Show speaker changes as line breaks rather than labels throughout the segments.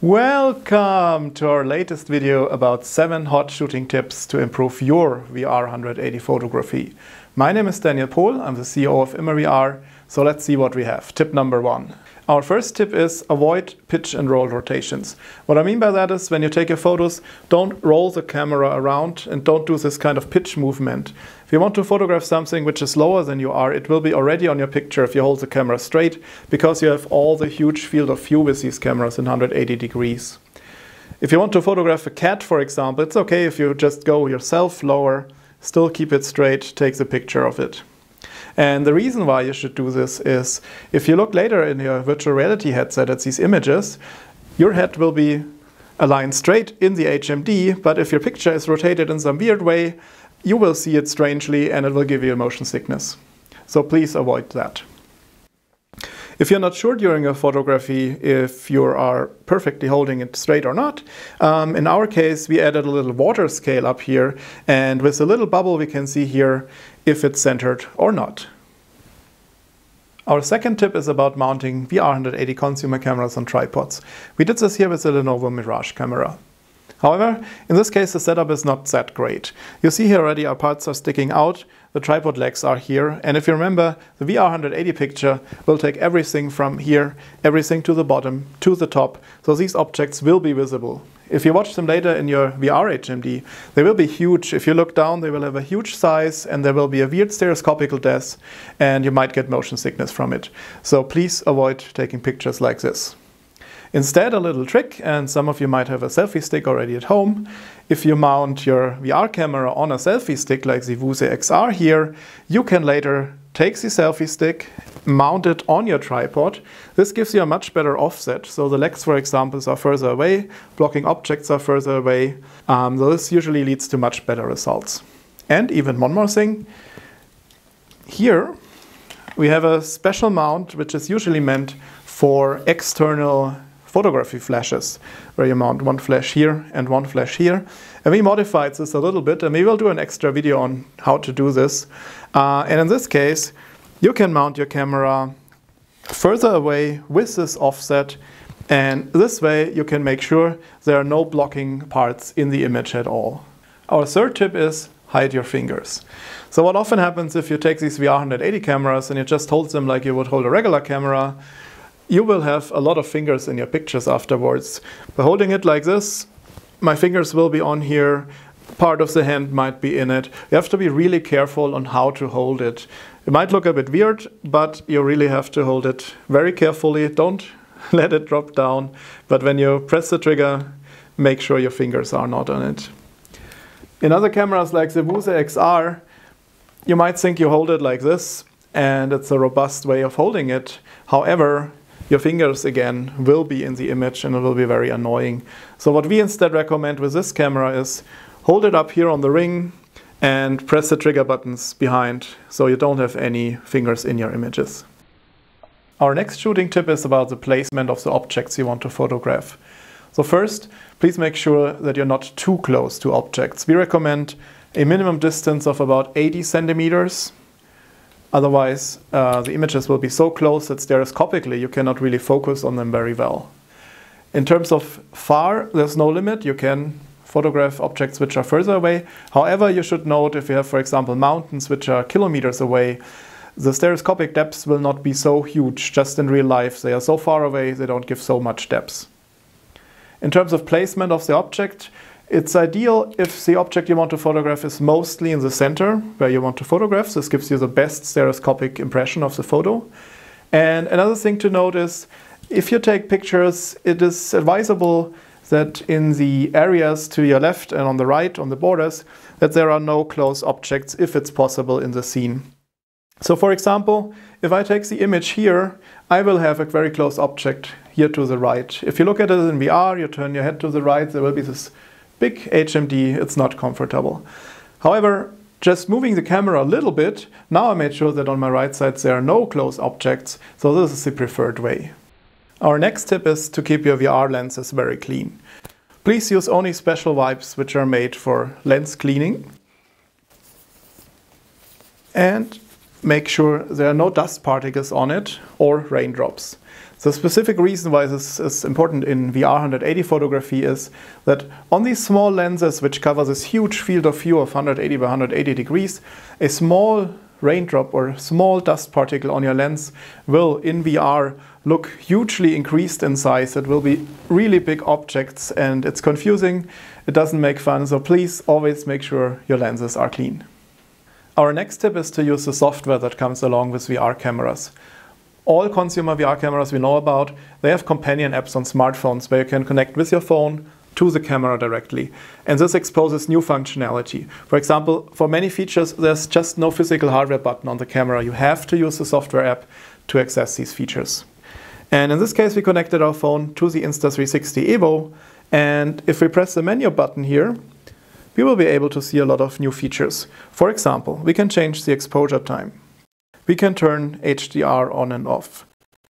Welcome to our latest video about 7 hot shooting tips to improve your VR 180 photography. My name is Daniel Pohl, I'm the CEO of ImmerVR, so let's see what we have. Tip number 1. Our first tip is avoid pitch and roll rotations. What I mean by that is when you take your photos, don't roll the camera around and don't do this kind of pitch movement. If you want to photograph something which is lower than you are, it will be already on your picture if you hold the camera straight, because you have all the huge field of view with these cameras in 180 degrees. If you want to photograph a cat, for example, it's okay if you just go yourself lower, still keep it straight, take the picture of it. And the reason why you should do this is, if you look later in your virtual reality headset at these images, your head will be aligned straight in the HMD, but if your picture is rotated in some weird way, you will see it strangely and it will give you motion sickness. So please avoid that. If you're not sure during your photography if you are perfectly holding it straight or not, in our case we added a little water scale up here, and with a little bubble we can see here if it's centered or not. Our second tip is about mounting VR 180 consumer cameras on tripods. We did this here with the Lenovo Mirage camera. However, in this case the setup is not that great. You see here already our parts are sticking out, the tripod legs are here, and if you remember, the VR 180 picture will take everything from here, everything to the bottom, to the top, so these objects will be visible. If you watch them later in your VR HMD, they will be huge. If you look down, they will have a huge size and there will be a weird stereoscopical death and you might get motion sickness from it. So please avoid taking pictures like this. Instead, a little trick, and some of you might have a selfie stick already at home. If you mount your VR camera on a selfie stick like the Wuse XR here, you can later take the selfie stick, mount it on your tripod. This gives you a much better offset. So the legs, for example, are further away, blocking objects are further away. So this usually leads to much better results. And even one more thing. Here we have a special mount which is usually meant for external photography flashes, where you mount one flash here and one flash here. And we modified this a little bit, and we will do an extra video on how to do this. And in this case, you can mount your camera further away with this offset, and this way you can make sure there are no blocking parts in the image at all. Our third tip is hide your fingers. So what often happens if you take these VR 180 cameras and you just hold them like you would hold a regular camera, you will have a lot of fingers in your pictures afterwards. By holding it like this, my fingers will be on here, part of the hand might be in it. You have to be really careful on how to hold it. It might look a bit weird, but you really have to hold it very carefully. Don't let it drop down, but when you press the trigger, make sure your fingers are not on it. In other cameras like the Wuse XR, you might think you hold it like this, and it's a robust way of holding it. However, your fingers again will be in the image and it will be very annoying. So what we instead recommend with this camera is hold it up here on the ring and press the trigger buttons behind so you don't have any fingers in your images. Our next shooting tip is about the placement of the objects you want to photograph. So first, please make sure that you're not too close to objects. We recommend a minimum distance of about 80 centimeters. Otherwise, the images will be so close that stereoscopically you cannot really focus on them very well. In terms of far, there's no limit. You can photograph objects which are further away. However, you should note if you have, for example, mountains which are kilometers away, the stereoscopic depths will not be so huge. Just in real life, they are so far away, they don't give so much depth. In terms of placement of the object, it's ideal if the object you want to photograph is mostly in the center where you want to photograph. This gives you the best stereoscopic impression of the photo. And another thing to note is, if you take pictures, it is advisable that in the areas to your left and on the right, on the borders, that there are no close objects if it's possible in the scene. So for example, if I take the image here, I will have a very close object here to the right. If you look at it in VR, you turn your head to the right, there will be this big HMD, it's not comfortable. However, just moving the camera a little bit, now I made sure that on my right side there are no close objects, so this is the preferred way. Our next tip is to keep your VR lenses very clean. Please use only special wipes which are made for lens cleaning. And make sure there are no dust particles on it or raindrops. The specific reason why this is important in VR 180 photography is that on these small lenses, which cover this huge field of view of 180 by 180 degrees, a small raindrop or small dust particle on your lens will, in VR, look hugely increased in size. It will be really big objects and it's confusing. It doesn't make fun, so please always make sure your lenses are clean. Our next tip is to use the software that comes along with VR cameras. All consumer VR cameras we know about, they have companion apps on smartphones where you can connect with your phone to the camera directly. And this exposes new functionality. For example, for many features, there's just no physical hardware button on the camera. You have to use the software app to access these features. And in this case, we connected our phone to the Insta360 EVO. And if we press the menu button here, we will be able to see a lot of new features. For example, we can change the exposure time. We can turn HDR on and off.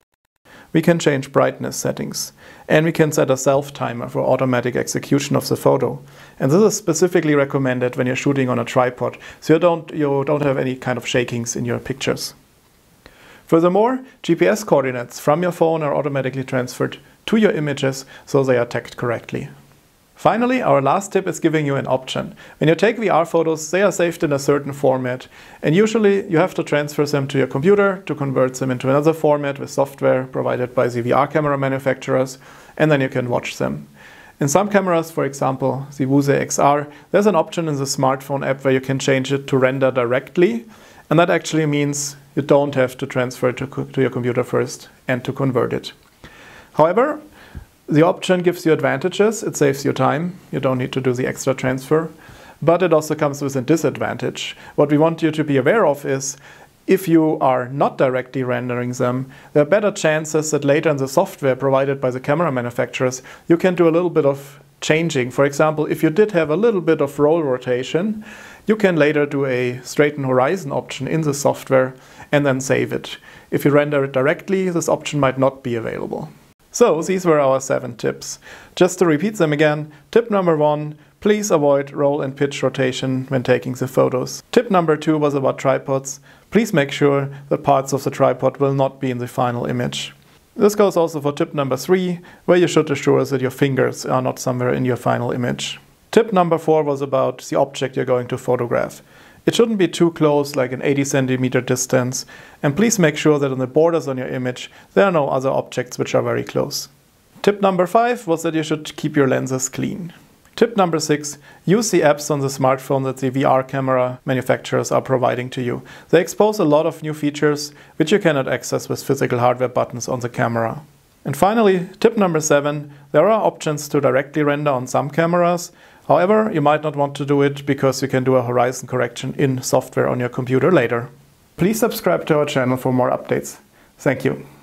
We can change brightness settings. And we can set a self-timer for automatic execution of the photo. And this is specifically recommended when you're shooting on a tripod, so you don't have any kind of shakings in your pictures. Furthermore, GPS coordinates from your phone are automatically transferred to your images so they are tagged correctly. Finally, our last tip is giving you an option. When you take VR photos, they are saved in a certain format, and usually you have to transfer them to your computer to convert them into another format with software provided by the VR camera manufacturers, and then you can watch them. In some cameras, for example, the Wuse XR, there's an option in the smartphone app where you can change it to render directly, and that actually means you don't have to transfer it to your computer first and to convert it. However, the option gives you advantages. It saves you time. You don't need to do the extra transfer. But it also comes with a disadvantage. What we want you to be aware of is if you are not directly rendering them, there are better chances that later in the software provided by the camera manufacturers, you can do a little bit of changing. For example, if you did have a little bit of roll rotation, you can later do a straighten horizon option in the software and then save it. If you render it directly, this option might not be available. So these were our 7 tips. Just to repeat them again, tip number 1, please avoid roll and pitch rotation when taking the photos. Tip number 2 was about tripods. Please make sure that parts of the tripod will not be in the final image. This goes also for tip number 3, where you should assure that your fingers are not somewhere in your final image. Tip number 4 was about the object you're going to photograph. It shouldn't be too close, like an 80 centimeter distance, and please make sure that on the borders on your image there are no other objects which are very close. Tip number 5 was that you should keep your lenses clean. Tip number 6, use the apps on the smartphone that the VR camera manufacturers are providing to you. They expose a lot of new features which you cannot access with physical hardware buttons on the camera. And finally, tip number 7, there are options to directly render on some cameras. However, you might not want to do it because you can do a horizon correction in software on your computer later. Please subscribe to our channel for more updates. Thank you.